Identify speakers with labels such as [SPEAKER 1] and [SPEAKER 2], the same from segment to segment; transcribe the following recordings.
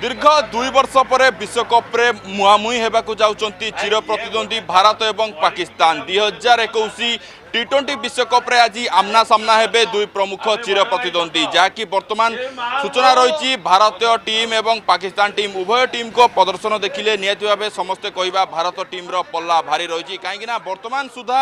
[SPEAKER 1] दीर्घ 2 वर्ष पर विश्वकप रे मुहामुही हेबाकु जाउचंती चिर प्रतिद्वंदी भारत एवं पाकिस्तान 2021 टी20 विश्वकप रे आज आमना सामना हेबे दुई प्रमुख चिर प्रतिद्वंदी जहाँकि वर्तमान सूचना रही भारतीय टीम एवं पाकिस्तान टीम उभय टीम को प्रदर्शन देखिले नियति भाव समस्ते कहवा भारत टीम रो पल्ला भारी रही कहीं वर्तमान सुधा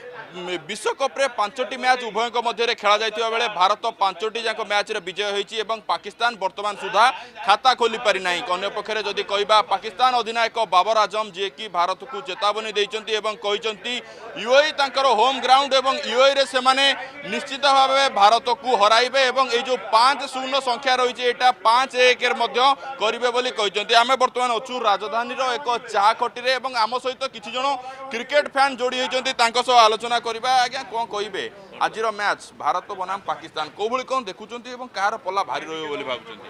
[SPEAKER 1] विश्वकप रे 5टी मैच उभय मध्य खेला जाइतिबा बेले भारत 5टी जाक मैच रे विजय होईची एवं पाकिस्तान वर्तमान सुधा खाता खोली पारि नाही। अन्य पक्षरे जदि कहबा पाकिस्तान अधिनायक बाबर आजम जे कि भारत को चेतावनी देइचंती एवं कहिचंती यूएई तांकर होम ग्राउंड एवं यूएई रे से माने निश्चित भावे भारत को हराइबे एवं ए जो 5-0 संख्या रही एटा 5-1 रे मध्य करिवे बोली कहिचंती। आमे वर्तमान अछु राजधानी रो एक चा खटी रे एवं आम सहित किछि जण क्रिकेट फैन जोड़ी होइचंती तांको सह आलोचना करबा। आज्ञा कोन कहिबे आजिर मैच भारत बनाम पाकिस्तान को भली कोन देखुचंती एवं कार पल्ला भारी रहियो बोली भाबुचंती?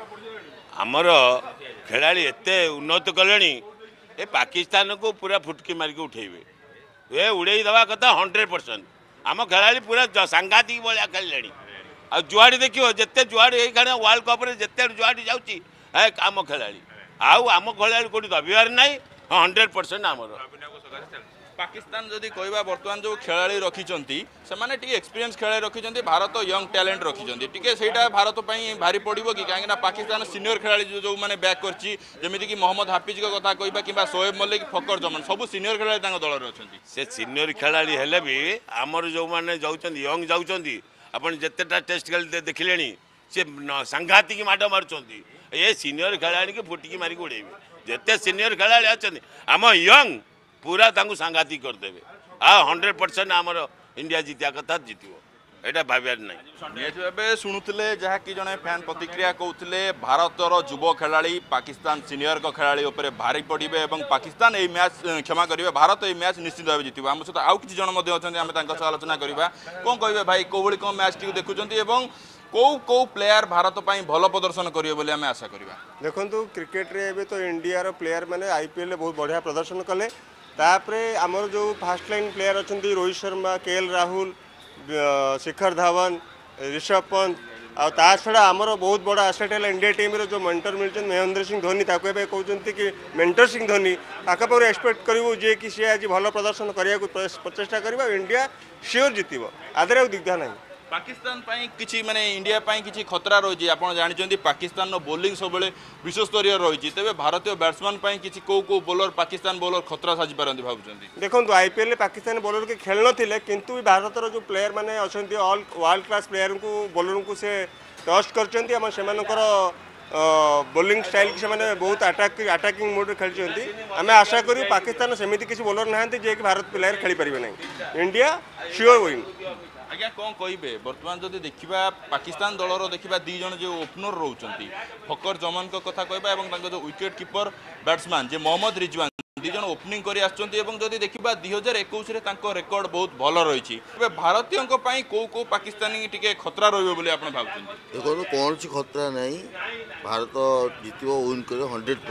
[SPEAKER 2] आमर खेलाड़ी एते उन्नत कलेनी ए पाकिस्तान को पूरा फुटकी मारिक उठेबे ए उड़े दवा कथा 100%। आम खेलाड़ी पूरा सांघातिक भाया खेलिले आ जुआड़ी देखियो जिते जुआड़ी वर्ल्ड कप रे जिते जुआड़ी जाउची ए आम खेलाड़ी आम खेलाड़ी कोठी दबिवार नाही 100% आमर।
[SPEAKER 1] पाकिस्तान जदि कहबा वर्तमान जो खेलाड़ी रखिचंती से माने टी एक्सपीरियंस खेलाड़ी रखिचंती भारत यंग टैलेंट रखिचंती टिके सेटा भारत पई भारी पड़िबो कि काहेकि ना पाकिस्तान सीनियर खेलाड़ी जो माने बैक करची जेमिति कि मोहम्मद हाफिज को कथा कहबा किबा शोएब मलिक फकर जमान सब सीनियर खेलाड़ी तांग दल रे अछंती।
[SPEAKER 2] से सीनियर खेलाड़ी हेले भी आमर जो माने जाउचंती यंग जाउचंती अपन जत्तेटा टेस्ट खेल देखिलेनी से सांघातिक माड मारुचंती ए सीनियर खेलाड़ी के फुटकी मारी उड़ेबे जत्ते सीनियर खेलाड़ी अछंती आम यंग पूरा तांगु सांघातिक करदेवे 100% आमर इंडिया जितिया कथा जितिबो एटा भाबियार नहीं।
[SPEAKER 1] शुणुले जहाँ कि जड़े फैन प्रतिक्रिया कहते भारतर युव खेलाड़ी पाकिस्तान सीनियर को खेलाड़ी उपर भारी पड़े और पाकिस्तान ये मैच क्षमा करेंगे भारत ये मैच निश्चित भाव जितब। आम सहित आउ कि जन अच्छा आलोचना करवा कौन कहे भाई कौ भाई कौन मैच टी देखुं कौ कौ प्लेयर भारत पर भल प्रदर्शन करेंगे बोली आम आशा करवा।
[SPEAKER 3] देखो क्रिकेट रे तो इंडिया प्लेयर मैंने आईपीएल बहुत बढ़िया प्रदर्शन कले तापरे आमर जो फास्ट लाइन प्लेयर अच्छा रोहित शर्मा केएल राहुल शिखर धवन ऋषभ पंत आ छड़ा आमर बहुत बड़ा आसेट है इंडिया टीम रो जो मेंटर मिलते महेंद्र सिंह धोनी ताको कहते कि मेंटर सिंह धोनी ताकपर एक्सपेक्ट करूँ जे कि सी आज भल प्रदर्शन करने प्रचेषा करवा इंडिया श्योर जितब आदर दिग्धा ना।
[SPEAKER 1] पाकिस्तान किसी माने इंडिया किसी खतरा रही आप जानते पाकिस्तान बोलिंग सब विश्व स्तरीय रही तेज भारतीय बैट्समैन किसी कौ कौ बोलर पाकिस्तान बोलर खतरा साजी पारती भावुंट?
[SPEAKER 3] देखो आईपीएल पाकिस्तान बोलर के खेल नथिले किंतु भारत जो प्लेयर माने अच्छे ऑल वर्ल्ड क्लास प्लेयर को बोलर को से ट्रस्ट कर बोलिंग स्टाइल से मैंने बहुत अटाकिंग मोड खेलती आम आशा करूँ पाकिस्तान सेमती किसी बोलर ना जे कि भारत प्लेयर खेली पारे ना इंडिया श्योर विन।
[SPEAKER 1] आज्ञा कौन कहे बर्तमान जब देखा पाकिस्तान दलर देखा दी जन जो ओपनर रोचंती फकर जमान को कथा कहबा जो विकेट कीपर बैट्समैन जे मोहम्मद रिजवान दी जन ओपनिंग कर जदि देखा 2021 रेकर्ड बहुत भल रही भारतीयों कौ कौ पाकिस्तानी टिके खतरा रही आप
[SPEAKER 4] देखो कौन सी खतरा नहीं भारत जित विन कर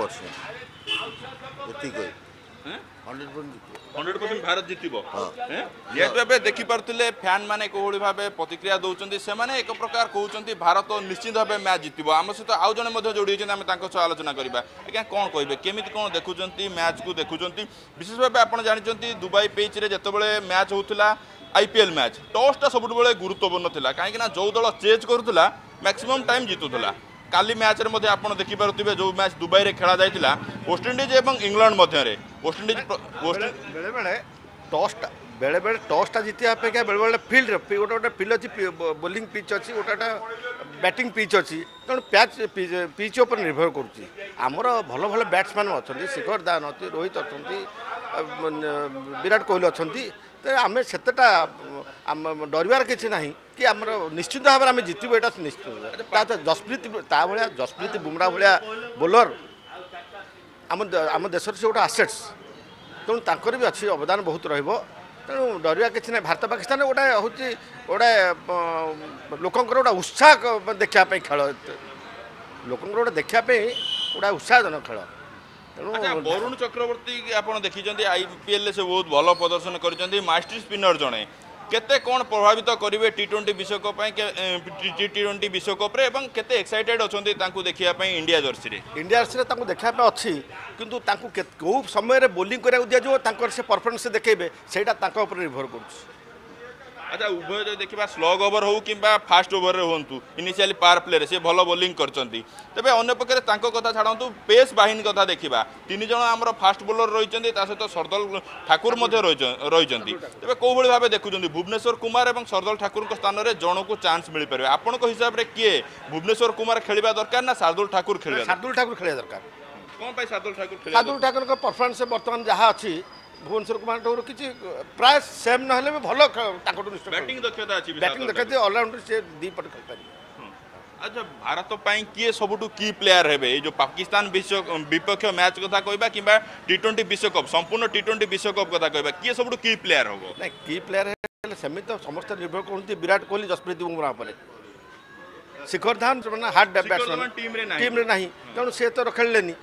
[SPEAKER 1] 100% भारत जितब निहत देखिपे फैन मैंने कौली भाव प्रतिक्रिया दौरान से एक प्रकार कहते भारत निश्चित भाव मैच जितब। आम सहित आउ जड़े जोड़ी आम आलोचना करवा आज्ञा कौन कहे केमी कौन देखुं मैच को देखुं विशेष भाव आप जानते दुबई पिच रे जितेबाला मैच होता आईपीएल मैच टॉसटा सब गुरुत्वपूर्ण था कहीं जो दल चेज करूला मैक्सिमम टाइम जितुला काली मैच रे आप देखिपे जो मैच दुबई रे खेला जाइतिला वेस्टइंडीज एवं इंग्लैंड मध्य
[SPEAKER 5] बेले बेले टॉसटा जितिया अपेक्षा बेले बेले फील्ड गोटे गोटे फील्ड अच्छी बोलिंग पिच अच्छी गोटे बैटिंग पिच अच्छी तेणु पिच उपर निर्भर करमर भल भल बैट्समैन अच्छा शिखर धावन अच्छी रोहित अच्छा विराट कोहली अच्छा आम सेटा डरबार किसी ना कि आम निश्चित भाव में जितबू यहाँ निश्चित जसप्रीत बुमरा भाया बोलर आम देश से गोटे आसेट्स तेणु तंकर भी अच्छी अवदान बहुत तेणु डरवा किसी ना भारत पाकिस्तान गोटे हूँ गोटे लोकंर गोटे उत्साह देखापी खेल लोक गोटे देखापी गोटे उत्साहजनक खेल
[SPEAKER 1] तेणु वरुण चक्रवर्ती आप देखी आईपीएल से बहुत भल प्रदर्शन कर मास्टर स्पिनर जड़े केते कौन प्रभावित करेंगे टी20 विश्वकप टी20 विश्वकप एवं केते एक्साइटेड अच्छे देखा इंडिया जर्सी रे
[SPEAKER 5] इंडिया जर्सी देखा अच्छी किंतु कौ समय बोलिंग करा दिज्व से परफॉर्मेंस देखेबे सेटा निर्भर कर।
[SPEAKER 1] अच्छा उभय जो देखा स्लग ओवर हो कि फास्ट ओवर रे हूँ इनिशियली पावर प्ले से भल बोलिंग करते तेज अन्य पक्षे कथा छाड़ू पेस बाहिनी कथा देखा 3 जन आम फास्ट बोलर रही सहित सरदल ठाकुर रही तेज कौ भाव देखुं भुवनेश्वर कुमार और सरदल ठाकुर स्थान में जन को चांस मिल पारे आपण हिसाब से किए भुवनेश्वर कुमार खेलवा दरकार ना शार्दुल ठाकुर खेल
[SPEAKER 5] खेलिया दरकार
[SPEAKER 1] कौन
[SPEAKER 5] शार्दुल ठाकुर का परफॉर्मेंस बर्तमान जहाँ अच्छी भुवनेश्वर कुमार किसी प्राय सेम ना भी भल
[SPEAKER 1] बैटिंग दक्षता अच्छी
[SPEAKER 5] बैटिंग दक्षता ऑलराउंडर से दी पट खेल पारे।
[SPEAKER 1] अच्छा भारत पाई किए सबुठु की प्लेयर हेबे जो पाकिस्तान विपक्ष मैच कथा कहबा किबा टी20 विश्वकप संपूर्ण टी20 विश्वकप कथा कहबा किए सबुठु की प्लेयर होबो
[SPEAKER 5] नहीं की प्लेयर है सेमित तो समस्त निर्भर करते विराट कोहली जसप्रीत बुमराह पर Shikhar Dhawan hard batsman team रे नहीं तेणु से तो खेलेनी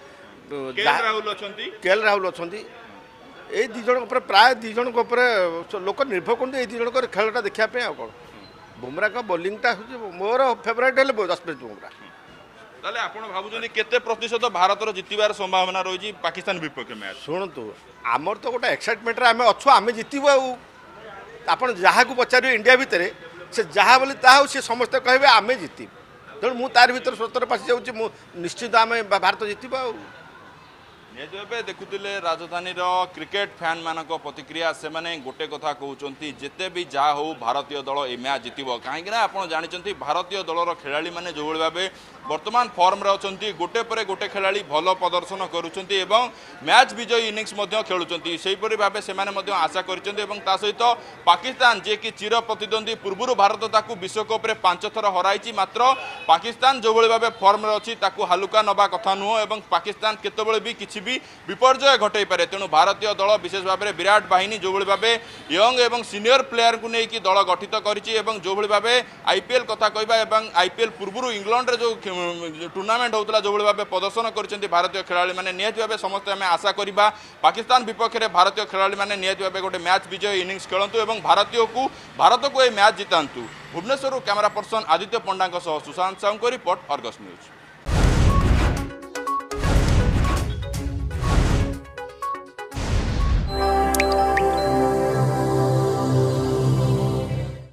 [SPEAKER 5] केएल राहुल अच्छा ये दी जन प्राय दी जन लोक निर्भर करते दी जन खेलटा देखापी आ कौन बुमराह का बोलिंगटा हूँ मोर फेवरेट है जसप्रीत बुमराह।
[SPEAKER 1] ताले आपण भाबुछन केते प्रतिशत भारत जितबार संभावना रही पाकिस्तान विपक्ष मैच
[SPEAKER 5] शुणु आमर तो गोटे एक्साइटमेंट आम अच्छु आम जितबू आपड़ जहाँ को पचारे इंडिया भितर से जहाँ बोली ता सी समस्ते कहे आम जितबू तेणु मुझे तार भर सतर पशि जाऊँ निश्चित आम भारत जितबू
[SPEAKER 1] निजे देखुले राजधानी क्रिकेट फैन मान प्रतिक्रिया से माने गोटे कथा कहते जिते भी जहाँ हो भारतीय दल ए मैच जितब कहीं आप जानते भारतीय दलर खेलाड़ी मैंने जो भाव बर्तमान फॉर्म रे अच्छा गोटे पर गोटे खेलाड़ी भल प्रदर्शन करुँच मैच विजयी इनिंग्स खेलुंट से भाव से आशा कर सहित पाकिस्तान जे कि चिर प्रतिद्वंदी पूर्व भारत ताकू विश्वकप 5 थर हराई मात्र पाकिस्तान जो भाव फॉर्म रे अच्छी हालुका नवा कथा नुह और पाकिस्तान केतबेले भी किसी भी विपर्जय घटई पारे तेणु भारतीय दल विशेष भाव में विराट बाहिनी जो भाव यंग एवं सीनियर प्लेयर को लेकिन दल गठित कर जो भाव आईपीएल कथा कहवा आईपीएल पूर्व इंग्लैंड जो टूर्नामेंट होता जो भाव प्रदर्शन कर भारतीय खेलाड़ी मैंने निहत भाव समस्त आम आशा करवा पाकिस्तान विपक्ष में भारतीय खेलाड़ी मैंने निहत भाव गोटे मैच विजय इनिंग्स खेलतु और भारत को यह मैच जितांतु। भुवनेश्वर कैमरा पर्सन आदित्य पंडा सुशांत साहू को रिपोर्ट अर्गस न्यूज।